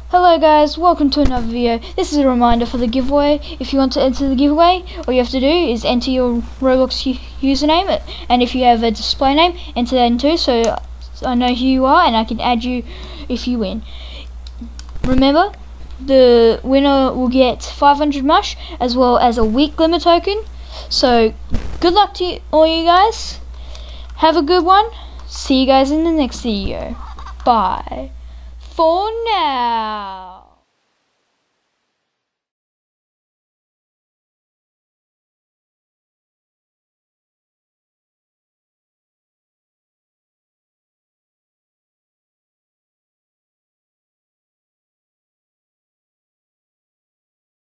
Hello guys, welcome to another video. This is a reminder for the giveaway. If you want to enter the giveaway, all you have to do is enter your Roblox username, and if you have a display name, enter that in too, so I know who you are and I can add you if you win. Remember, the winner will get 500 mush as well as a week limit token. So good luck to all you guys. Have a good one. See you guys in the next video. Bye for now.